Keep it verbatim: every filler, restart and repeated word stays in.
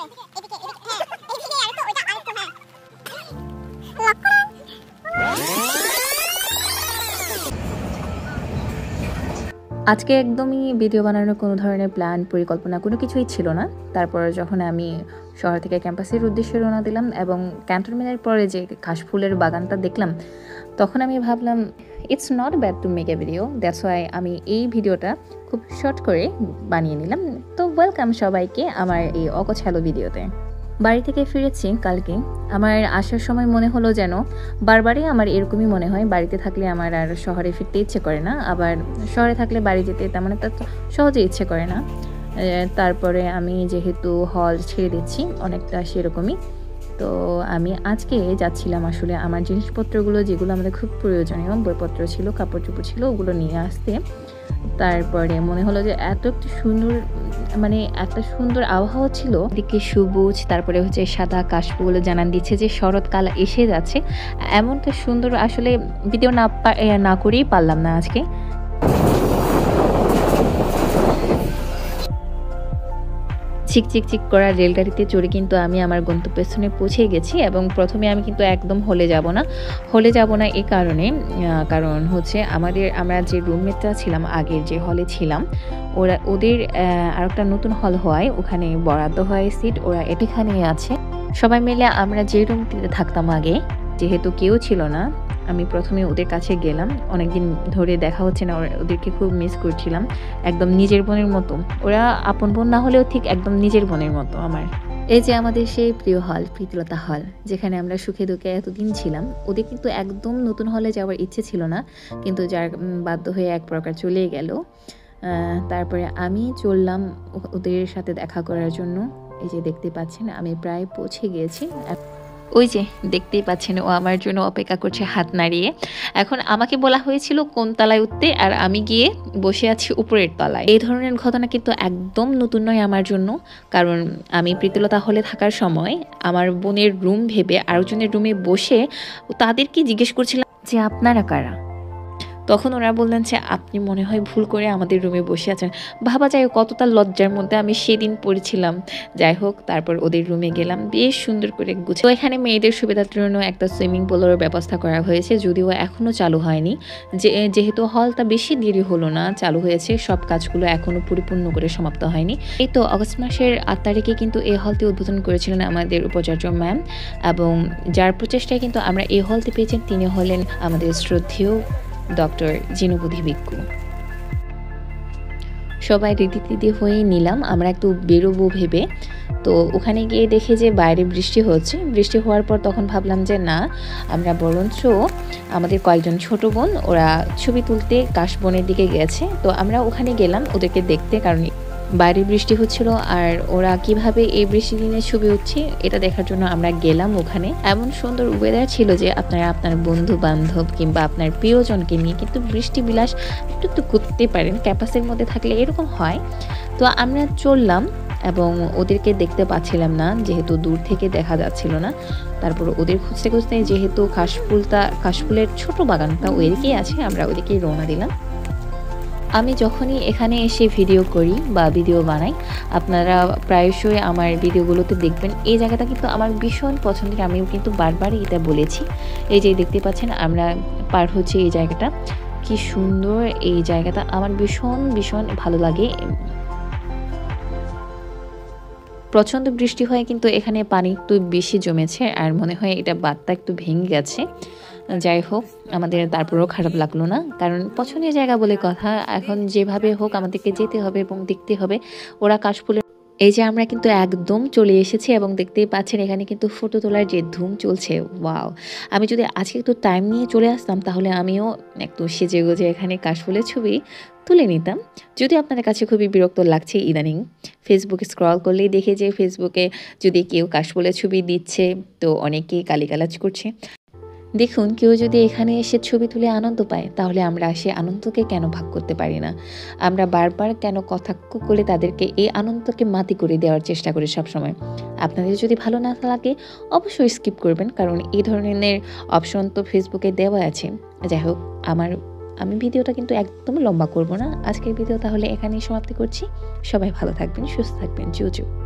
আজকে একদমই ভিডিও বানানোর কোনো ধরনের প্ল্যান পরিকল্পনা কোনো কিছুই ছিল না। তারপর যখন আমি শহর থেকে ক্যাম্পাসের উদ্দেশ্যে রওনা দিলাম এবং ক্যান্টনমেন্টের পরে যে কাশফুলের বাগানটা দেখলাম, তখন আমি ভাবলাম it's not bad to make a video, that's why আমি এই ভিডিওটা খুব শর্ট করে বানিয়ে নিলাম। তো ওয়েলকাম সবাইকে আমার এই অগোছালো ভিডিওতে। বাড়ি থেকে ফিরেছি কালকে। আমার আসার সময় মনে হলো যেন বারবারই আমার এরকমই মনে হয়, বাড়িতে থাকলে আমার আর শহরে ফিরতে ইচ্ছে করে না, আবার শহরে থাকলে বাড়ি যেতে তেমন একটা সহজে ইচ্ছে করে না। তারপরে আমি যেহেতু হল ছেড়ে দিচ্ছি অনেকটা সেরকমই, তো আমি আজকে যাচ্ছিলাম আসলে আমার জিনিসপত্রগুলো যেগুলো আমাদের খুব প্রয়োজনীয়, বইপত্র ছিল, কাপড় চোপড় ছিল, ওগুলো নিয়ে আসতে। তারপরে মনে হলো যে এত একটা সুন্দর মানে একটা সুন্দর আবহাওয়া ছিল, এদিকে সবুজ, তারপরে হচ্ছে সাদা কাশফুল জানান দিচ্ছে যে শরৎকাল এসে যাচ্ছে। এমনটা সুন্দর আসলে ভিডিও না না করেই পারলাম না আজকে। চিক চিক চিক করা রেলগাড়িতে চড়ে কিন্তু আমি আমার গন্তব্যস্থানে পৌঁছে গেছি। এবং প্রথমে আমি কিন্তু একদম হলে যাব না হলে যাব না এই কারণে, কারণ হচ্ছে আমাদের আমরা যে রুমমেটটা ছিলাম আগের যে হলে ছিলাম, ওরা ওদের আর একটা নতুন হল হওয়ায় ওখানে বরাদ্দ হয় সিট, ওরা এখানে আছে। সবাই মিলে আমরা যে রুমটিতে থাকতাম আগে, যেহেতু কেউ ছিল না, আমি প্রথমে ওদের কাছে গেলাম। অনেকদিন ধরে দেখা হচ্ছে না, ওদেরকে খুব মিস করছিলাম, একদম নিজের বোনের মতো। ওরা আপন বোন না হলেও ঠিক একদম নিজের বোনের মতো আমার। এই যে আমাদের সেই প্রিয় হল, প্রীতিলতা হল, যেখানে আমরা সুখে দুঃখে এতদিন ছিলাম। ওদের কিন্তু একদম নতুন হলে যাওয়ার ইচ্ছে ছিল না, কিন্তু যার বাধ্য হয়ে এক প্রকার চলে গেল। তারপরে আমি চললাম ওদের সাথে দেখা করার জন্য। এই যে দেখতে পাচ্ছেন আমি প্রায় পৌঁছে গিয়েছি। ওই যে দেখতেই পাচ্ছেন ও আমার জন্য অপেক্ষা করছে হাত নাড়িয়ে। এখন আমাকে বলা হয়েছিল কোন তলায় উঠতে, আর আমি গিয়ে বসে আছি উপরের তলায়। এই ধরনের ঘটনা কিন্তু একদম নতুন নয় আমার জন্য, কারণ আমি প্রীতিলতা হলে থাকার সময় আমার বোনের রুম ভেবে আরেকজনের রুমে বসে তাদেরকে জিজ্ঞেস করছিলাম যে আপনারা কারা। তখন ওরা বললেন যে আপনি মনে হয় ভুল করে আমাদের রুমে বসে আছেন। ভাবা যায় কতটা লজ্জার মধ্যে আমি সেদিন পড়েছিলাম। যাই হোক, তারপর ওদের রুমে গেলাম, বেশ সুন্দর করে গুছিয়ে। তো এখানে মেয়েদের সুবিধার জন্য একটা সুইমিং পুলের ব্যবস্থা করা হয়েছে, যদিও এখনও চালু হয়নি। যে যেহেতু হলটা বেশি দেরি হলো না চালু হয়েছে, সব কাজগুলো এখনও পরিপূর্ণ করে সমাপ্ত হয়নি। এই তো আগস্ট মাসের আট তারিখে কিন্তু এই হলটি উদ্বোধন করেছিলেন আমাদের উপাচার্য ম্যাম, এবং যার প্রচেষ্টায় কিন্তু আমরা এই হলটি পেয়েছেন তিনি হলেন আমাদের শ্রদ্ধেয় ডক্টর জিনুবুদ্ধি ভিক্ষু। সবাই রীতি রীতি হয়ে নিলাম আমরা একটু বেরোবো ভেবে। তো ওখানে গিয়ে দেখে যে বাইরে বৃষ্টি হচ্ছে। বৃষ্টি হওয়ার পর তখন ভাবলাম যে না, আমরা বরঞ্চ আমাদের কয়েকজন ছোট বোন ওরা ছবি তুলতে কাশবনের দিকে গেছে, তো আমরা ওখানে গেলাম ওদেরকে দেখতে, কারণ বাইরে বৃষ্টি হচ্ছিল আর ওরা কিভাবে এই বৃষ্টি দিনে ছবি উঠছে এটা দেখার জন্য আমরা গেলাম ওখানে। এমন সুন্দর ওয়েদার ছিল যে আপনারা আপনার বন্ধু বান্ধব কিংবা আপনার প্রিয়জনকে নিয়ে কিন্তু বৃষ্টি বিলাস একটু একটু করতে পারেন, ক্যাম্পাসের মধ্যে থাকলে এরকম হয়। তো আমরা চললাম এবং ওদেরকে দেখতে পাচ্ছিলাম না, যেহেতু দূর থেকে দেখা যাচ্ছিল না। তারপর ওদের খুঁজতে খুঁজতে যেহেতু কাশফুলটা কাশফুলের ছোট বাগানটা ওইদিকেই আছে, আমরা ওইদিকেই রওনা দিলাম। আমি যখনই এখানে এসে ভিডিও করি বা ভিডিও বানাই, আপনারা প্রায়শই আমার ভিডিওগুলোতে দেখবেন এই জায়গাটা কিন্তু আমার ভীষণ পছন্দের, আমিও কিন্তু বারবারই এটা বলেছি। এই যে দেখতে পাচ্ছেন আমরা পার হচ্ছে এই জায়গাটা, কি সুন্দর এই জায়গাটা, আমার ভীষণ ভীষণ ভালো লাগে। প্রচণ্ড বৃষ্টি হয় কিন্তু এখানে পানি একটু বেশি জমেছে, আর মনে হয় এটা বাঁধটা একটু ভেঙে গেছে। যাই হোক, আমাদের তারপরেও খারাপ লাগলো না, কারণ পছন্দের জায়গা বলে কথা। এখন যেভাবে হোক আমাদেরকে যেতে হবে এবং দেখতে হবে ওরা কাশফুলের। এই যে আমরা কিন্তু একদম চলে এসেছি এবং দেখতেই পাচ্ছেন এখানে কিন্তু ফটো তোলার যে ধুম চলছে। ওয়াও, আমি যদি আজকে একটু টাইম নিয়ে চলে আসতাম তাহলে আমিও একটু সেজে গুজে এখানে কাশফুলের ছবি তুলে নিতাম। যদি আপনাদের কাছে খুবই বিরক্ত লাগছে ইদানিং ফেসবুকে স্ক্রল করলেই দেখে যে ফেসবুকে যদি কেউ কাশফুলের ছবি দিচ্ছে তো অনেকেই গালিগালাজ করছে। দেখুন, কেউ যদি এখানে এসে ছবি তুলে আনন্দ পায় তাহলে আমরা সে আনন্দকে কেন ভাগ করতে পারি না? আমরা বারবার কেন কটাক্ষ করে তাদেরকে এই আনন্দকে মাটি করে দেওয়ার চেষ্টা করি সবসময়? আপনাদের যদি ভালো না লাগে অবশ্যই স্কিপ করবেন, কারণ এই ধরনের অপশন তো ফেসবুকে দেওয়া আছে। যাই হোক, আমার আমি ভিডিওটা কিন্তু একদম লম্বা করব না। আজকের ভিডিও তাহলে এখানেই সমাপ্তি করছি। সবাই ভালো থাকবেন, সুস্থ থাকবেন। জুজু।